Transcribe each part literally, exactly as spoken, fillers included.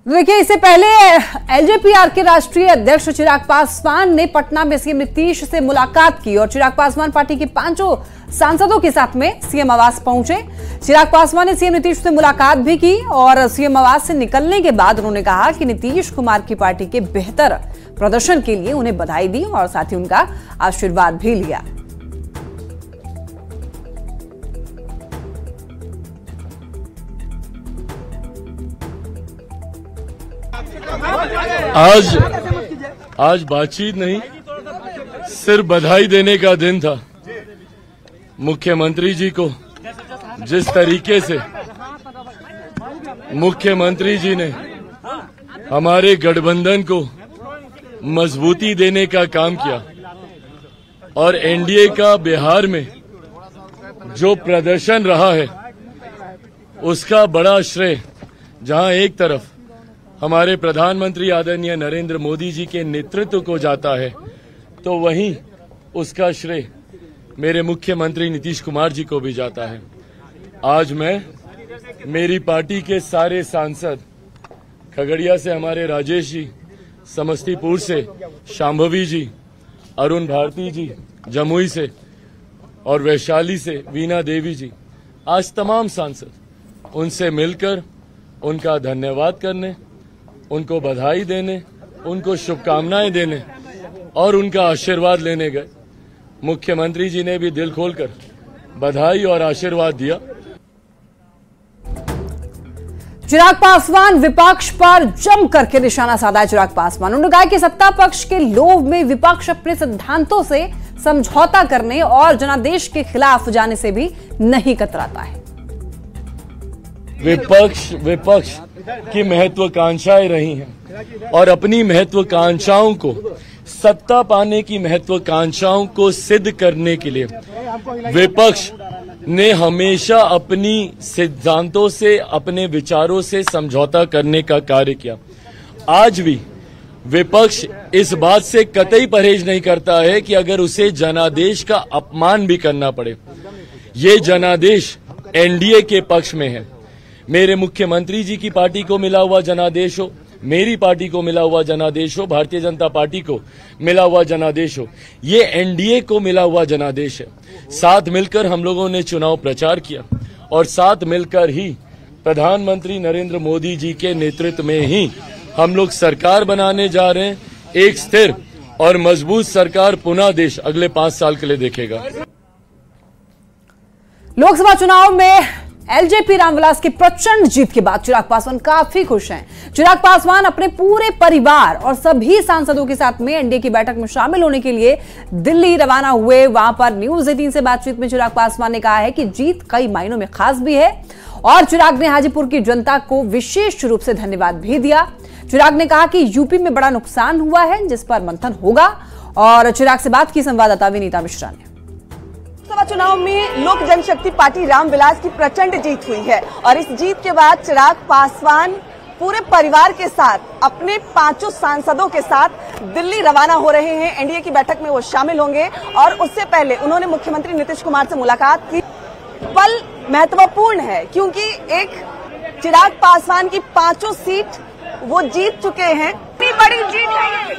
देखिए, इससे पहले एलजेपी के राष्ट्रीय अध्यक्ष चिराग पासवान ने पटना में सीएम नीतीश से मुलाकात की और चिराग पासवान पार्टी के पांचों सांसदों के साथ में सीएम आवास पहुंचे। चिराग पासवान ने सीएम नीतीश से मुलाकात भी की और सीएम आवास से निकलने के बाद उन्होंने कहा कि नीतीश कुमार की पार्टी के बेहतर प्रदर्शन के लिए उन्हें बधाई दी और साथ ही उनका आशीर्वाद भी लिया। आज आज बातचीत नहीं, सिर्फ बधाई देने का दिन था। मुख्यमंत्री जी को जिस तरीके से मुख्यमंत्री जी ने हमारे गठबंधन को मजबूती देने का काम किया और एनडीए का बिहार में जो प्रदर्शन रहा है उसका बड़ा श्रेय जहां एक तरफ हमारे प्रधानमंत्री आदरणीय नरेंद्र मोदी जी के नेतृत्व को जाता है, तो वहीं उसका श्रेय मेरे मुख्यमंत्री नीतीश कुमार जी को भी जाता है। आज मैं मेरी पार्टी के सारे सांसद, खगड़िया से हमारे राजेश जी, समस्तीपुर से शांभवी जी, अरुण भारती जी, जमुई से और वैशाली से वीना देवी जी, आज तमाम सांसद उनसे मिलकर उनका धन्यवाद करने, उनको बधाई देने, उनको शुभकामनाएं देने और उनका आशीर्वाद लेने गए। मुख्यमंत्री जी ने भी दिल खोलकर बधाई और आशीर्वाद दिया। चिराग पासवान विपक्ष पर जम करके निशाना साधा है। चिराग पासवान उन्होंने कहा कि सत्ता पक्ष के लोभ में विपक्ष अपने सिद्धांतों से समझौता करने और जनादेश के खिलाफ जाने से भी नहीं कतराता है। विपक्ष विपक्ष की महत्वाकांक्षाएं रही हैं और अपनी महत्वाकांक्षाओं को, सत्ता पाने की महत्वाकांक्षाओं को सिद्ध करने के लिए विपक्ष ने हमेशा अपनी सिद्धांतों से, अपने विचारों से समझौता करने का कार्य किया। आज भी विपक्ष इस बात से कतई परहेज नहीं करता है कि अगर उसे जनादेश का अपमान भी करना पड़े। ये जनादेश एनडीए के पक्ष में है। मेरे मुख्यमंत्री जी की पार्टी को मिला हुआ जनादेश हो, मेरी पार्टी को मिला हुआ जनादेश हो, भारतीय जनता पार्टी को मिला हुआ जनादेश हो, ये एनडीए को मिला हुआ जनादेश है। साथ मिलकर हम लोगों ने चुनाव प्रचार किया और साथ मिलकर ही प्रधानमंत्री नरेंद्र मोदी जी के नेतृत्व में ही हम लोग सरकार बनाने जा रहे हैं। एक स्थिर और मजबूत सरकार पुनः देश अगले पांच साल के लिए देखेगा। लोकसभा चुनाव में एलजेपी रामविलास की प्रचंड जीत के बाद चिराग पासवान काफी खुश हैं। चिराग पासवान अपने पूरे परिवार और सभी सांसदों के साथ में एनडीए की बैठक में शामिल होने के लिए दिल्ली रवाना हुए। वहां पर न्यूज एटीन से बातचीत में चिराग पासवान ने कहा है कि जीत कई मायनों में खास भी है और चिराग ने हाजीपुर की जनता को विशेष रूप से धन्यवाद भी दिया। चिराग ने कहा कि यूपी में बड़ा नुकसान हुआ है जिस पर मंथन होगा और चिराग से बात की संवाददाता विनीता मिश्रा ने। लोकसभा चुनाव में लोक जनशक्ति पार्टी रामविलास की प्रचंड जीत हुई है और इस जीत के बाद चिराग पासवान पूरे परिवार के साथ अपने पांचों सांसदों के साथ दिल्ली रवाना हो रहे हैं। एनडीए की बैठक में वो शामिल होंगे और उससे पहले उन्होंने मुख्यमंत्री नीतीश कुमार से मुलाकात की। पल महत्वपूर्ण है क्योंकि एक चिराग पासवान की पांचों सीट वो जीत चुके हैं। इतनी बड़ी जीत है,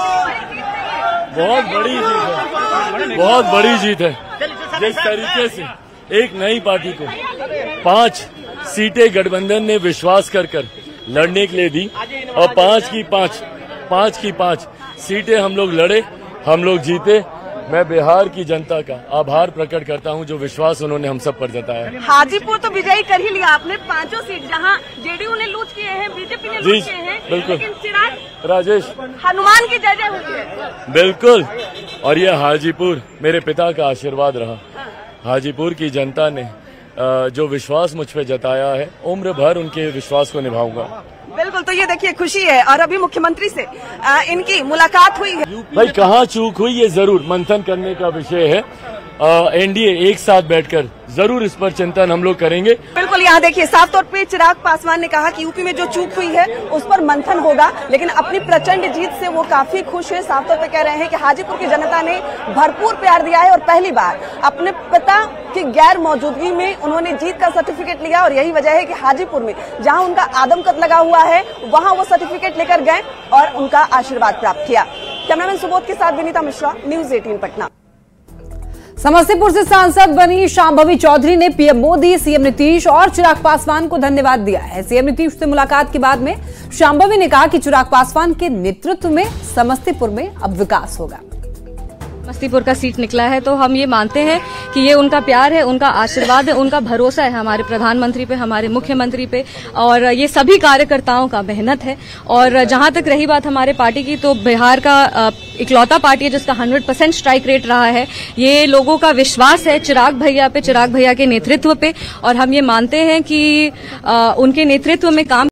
बहुत बड़ी जीत है, बहुत बड़ी जीत है। जिस तरीके से एक नई पार्टी को पांच सीटें गठबंधन ने विश्वास कर कर लड़ने के लिए दी और पांच की पांच पांच की पांच सीटें हम लोग लड़े, हम लोग जीते। मैं बिहार की जनता का आभार प्रकट करता हूं जो विश्वास उन्होंने हम सब पर जताया। हाजीपुर तो विजयी कर ही लिया आपने, पांचों सीट जहां जेडीयू ने लूट किए हैं, बीजेपी ने लूट किए हैं, बिल्कुल। लेकिन चिराग राजेश हनुमान की जय जय हुई है। बिल्कुल, और ये हाजीपुर मेरे पिता का आशीर्वाद रहा। हाजीपुर की जनता ने जो विश्वास मुझ पे जताया है, उम्र भर उनके विश्वास को निभाऊंगा। बिल्कुल, तो ये देखिए खुशी है और अभी मुख्यमंत्री से आ, इनकी मुलाकात हुई है। भाई कहाँ चूक हुई ये जरूर मंथन करने का विषय है। एनडीए एक साथ बैठकर जरूर इस पर चिंतन हम लोग करेंगे। बिल्कुल, यहाँ देखिए साफ तौर पे चिराग पासवान ने कहा कि यूपी में जो चूक हुई है उस पर मंथन होगा, लेकिन अपनी प्रचंड जीत से वो काफी खुश है। साफ तौर पे कह रहे हैं कि हाजीपुर की जनता ने भरपूर प्यार दिया है और पहली बार अपने पिता की गैर मौजूदगी में उन्होंने जीत का सर्टिफिकेट लिया और यही वजह है कि हाजीपुर में जहाँ उनका आदमकद लगा हुआ है वहाँ वो सर्टिफिकेट लेकर गए और उनका आशीर्वाद प्राप्त किया। कैमरामैन सुबोध के साथ विनीता मिश्रा, न्यूज अठारह पटना। समस्तीपुर से सांसद बनी शांभवी चौधरी ने पीएम मोदी, सीएम नीतीश और चिराग पासवान को धन्यवाद दिया है। सीएम नीतीश से मुलाकात के बाद में शांभवी ने कहा कि चिराग पासवान के नेतृत्व में समस्तीपुर में अब विकास होगा। समस्तीपुर का सीट निकला है तो हम ये मानते हैं कि ये उनका प्यार है, उनका आशीर्वाद है, उनका भरोसा है हमारे प्रधानमंत्री पे, हमारे मुख्यमंत्री पे, और ये सभी कार्यकर्ताओं का मेहनत है। और जहां तक रही बात हमारे पार्टी की, तो बिहार का इकलौता पार्टी है जिसका सौ परसेंट स्ट्राइक रेट रहा है। ये लोगों का विश्वास है चिराग भैया पे, चिराग भैया के नेतृत्व पे, और हम ये मानते हैं कि उनके नेतृत्व में काम